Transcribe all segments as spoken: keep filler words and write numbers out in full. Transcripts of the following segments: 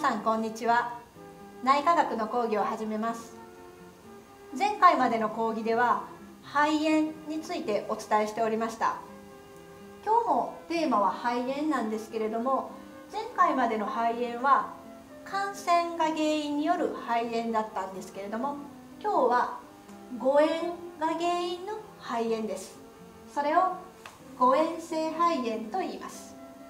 さんこんにちは。内科学の講義を始めます。前回までの講義では肺炎についてお伝えしておりました。今日もテーマは肺炎なんですけれども、前回までの肺炎は感染が原因による肺炎だったんですけれども、今日は誤嚥が原因の肺炎です。それを誤嚥性肺炎と言います。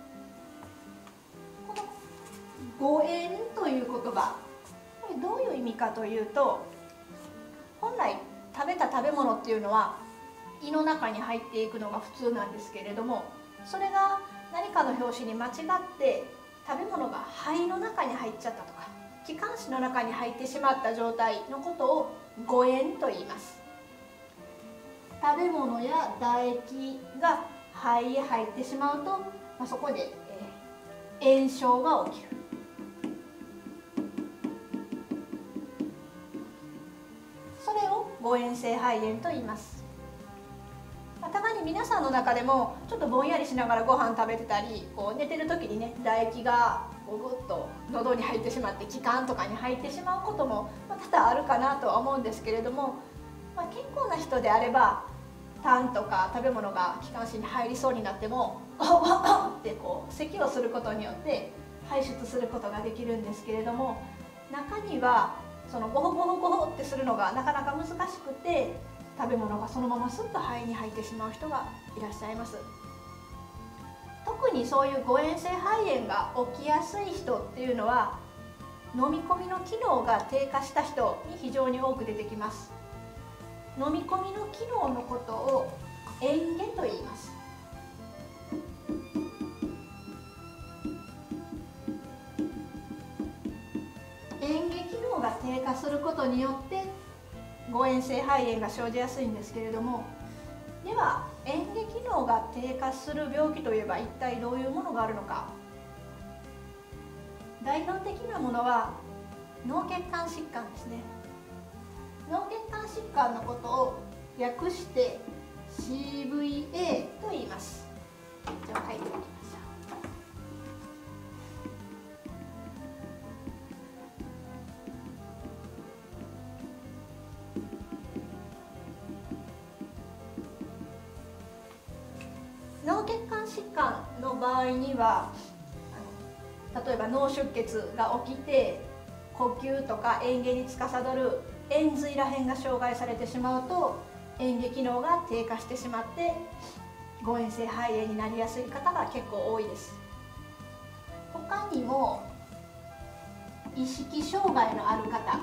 この誤嚥という言葉、これどういう意味かというと、本来食べた食べ物っていうのは胃の中に入っていくのが普通なんですけれども、それが何かの拍子に間違って食べ物が肺の中に入っちゃったとか、気管支の中に入ってしまった状態のことを誤嚥と言います。食べ物や唾液が肺へ入ってしまうと、まあ、そこで、えー、炎症が起きる。それを誤嚥性肺炎と言います。まあ、たまに皆さんの中でもちょっとぼんやりしながらご飯食べてたり、こう寝てる時にね、唾液がこうぐっと喉に入ってしまって気管とかに入ってしまうことも多々あるかなとは思うんですけれども、まあ、健康な人であれば痰とか食べ物が気管支に入りそうになっても「おっおっおっ」ってこう咳をすることによって排出することができるんですけれども、中にはそのゴホゴホゴホってするのがなかなか難しくて、食べ物がそのまますっと肺に入ってしまう人がいらっしゃいます。特にそういう誤嚥性肺炎が起きやすい人っていうのは、飲み込みの機能が低下した人に非常に多く出てきます。飲み込みの機能のことを嚥下と言います。嚥下機能が低下することによって誤嚥性肺炎が生じやすいんですけれども、では嚥下機能が低下する病気といえば一体どういうものがあるのか。代表的なものは脳血管疾患ですね。脳血管疾患のことを略して シーブイエー と言います。じゃあ書いておきましょう。脳血管疾患の場合には、あの例えば脳出血が起きて呼吸とか嚥下に司る延髄らへんが障害されてしまうと、嚥下機能が低下してしまって誤嚥性肺炎になりやすい方が結構多いです。他にも意識障害のある方、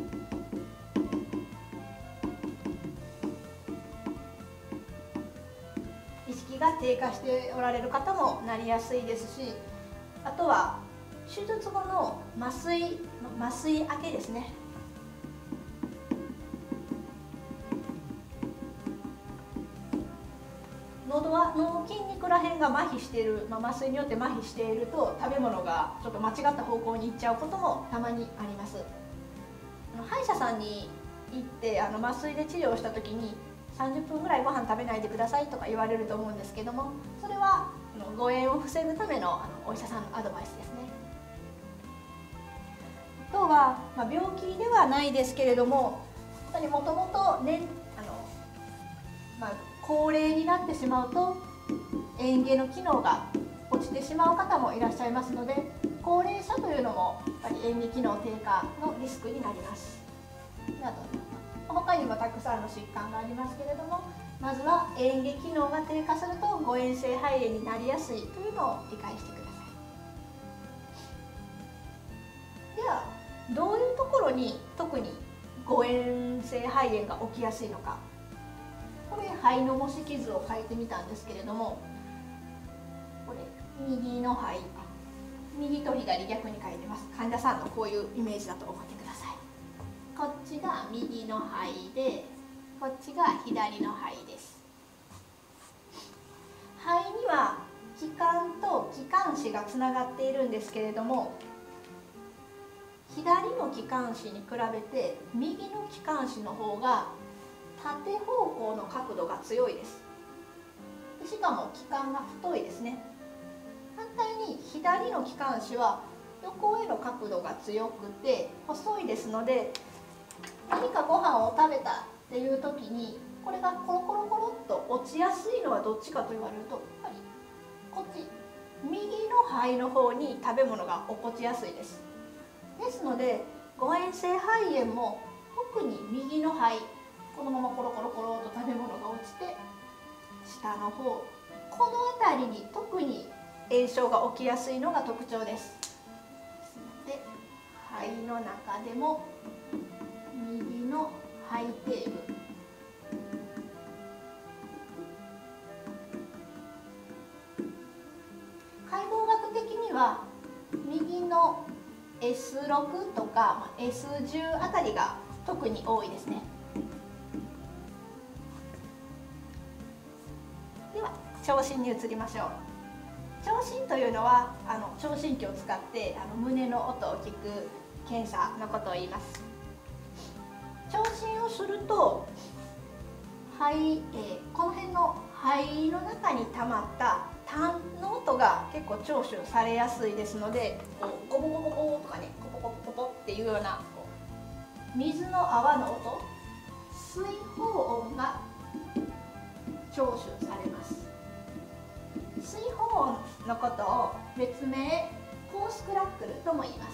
意識が低下しておられる方もなりやすいですし、あとは手術後の麻酔麻酔明けですね。喉はの筋肉らへんが麻痺している、まあ、麻酔によって麻痺していると食べ物がちょっと間違った方向に行っちゃうこともたまにあります。あの歯医者さんに行ってあの麻酔で治療した時にさんじゅっぷんぐらいご飯食べないでくださいとか言われると思うんですけども、それはあの誤嚥を防ぐためのあのお医者さんのアドバイスですね。あとは、まあ、病気ではないですけれども、もともとね、あの、まあ、高齢になってしまうと嚥下の機能が落ちてしまう方もいらっしゃいますので、高齢者というのもやっぱり嚥下機能低下のリスクになります。など他にもたくさんの疾患がありますけれども、まずは嚥下機能が低下すると誤嚥性肺炎になりやすいというのを理解してください。ではどういうところに特に誤嚥性肺炎が起きやすいのか。これ肺の模式図を書いてみたんですけれども、これ右の肺、右と左逆に書いてます。患者さんのこういうイメージだと思ってください。こっちが右の肺で、こっちが左の肺です。肺には気管と気管支がつながっているんですけれども、左の気管支に比べて右の気管支の方が縦方向の角度が強いです。しかも気管が太いですね。反対に左の気管支は横への角度が強くて細いですので、何かご飯を食べたっていう時にこれがコロコロコロっと落ちやすいのはどっちかと言われると、やっぱりこっち右の肺の方に食べ物が落っこちやすいです。ですので誤嚥性肺炎も特に右の肺、このままコロコロコロと食べ物が落ちて下の方、この辺りに特に炎症が起きやすいのが特徴です。ですので肺の中でも右の肺底部、解剖学的には右の エスろく とか エスじゅう あたりが特に多いですね。では聴診に移りましょう。聴診というのはあの聴診器を使ってあの胸の音を聞く検査のことを言います。聴診をすると肺、えー、この辺の肺の中に溜まった痰の音が結構聴取されやすいですので、こうゴボゴボゴとかね、コポコポコポっていうようなこう水の泡の音、水泡音が聴取されます。水泡音のことを別名ホースクラックルとも言います。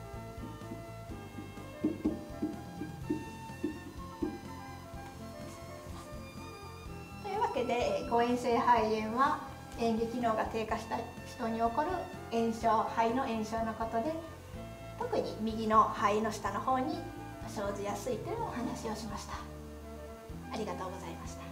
というわけで誤嚥性肺炎は嚥下機能が低下した人に起こる炎症、肺の炎症のことで、特に右の肺の下の方に生じやすいというお話をしました。ありがとうございました。